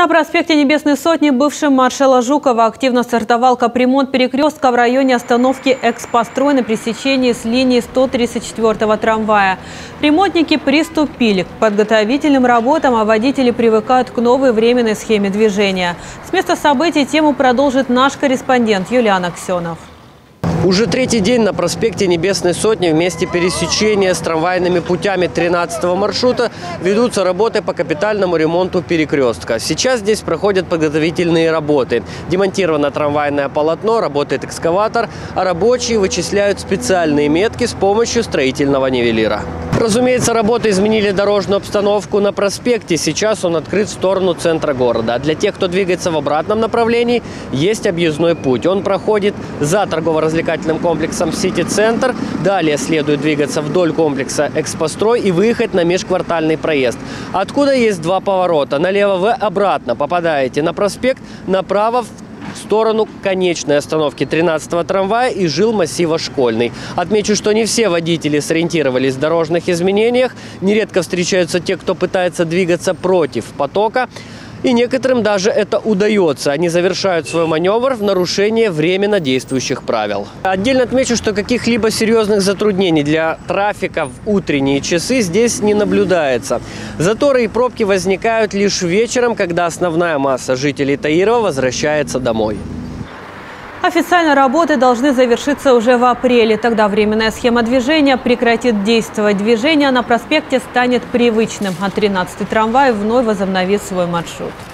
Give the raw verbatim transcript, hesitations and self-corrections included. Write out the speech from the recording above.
На проспекте Небесной Сотни бывшего маршала Жукова активно стартовал капремонт перекрестка в районе остановки «Экспострой» на пересечении с линией сто тридцать четвёртого трамвая. Ремонтники приступили к подготовительным работам, а водители привыкают к новой временной схеме движения. С места событий тему продолжит наш корреспондент Юлиан Аксенов. Уже третий день на проспекте Небесной Сотни в месте пересечения с трамвайными путями тринадцатого маршрута ведутся работы по капитальному ремонту перекрестка. Сейчас здесь проходят подготовительные работы. Демонтировано трамвайное полотно, работает экскаватор, а рабочие вычисляют специальные метки с помощью строительного нивелира. Разумеется, работы изменили дорожную обстановку на проспекте. Сейчас он открыт в сторону центра города. А для тех, кто двигается в обратном направлении, есть объездной путь. Он проходит за торгово-развлекательным комплексом «Сити-центр». Далее следует двигаться вдоль комплекса «Экспострой» и выехать на межквартальный проезд. Откуда есть два поворота. Налево вы обратно попадаете на проспект, направо в в сторону конечной остановки тринадцатого трамвая и жилмассива Школьный. Отмечу, что не все водители сориентировались в дорожных изменениях. Нередко встречаются те, кто пытается двигаться против потока. И некоторым даже это удается. Они завершают свой маневр в нарушение временно действующих правил. Отдельно отмечу, что каких-либо серьезных затруднений для трафика в утренние часы здесь не наблюдается. Заторы и пробки возникают лишь вечером, когда основная масса жителей Таирова возвращается домой. Официально работы должны завершиться уже в апреле. Тогда временная схема движения прекратит действовать. Движение на проспекте станет привычным, а тринадцатый трамвай вновь возобновит свой маршрут.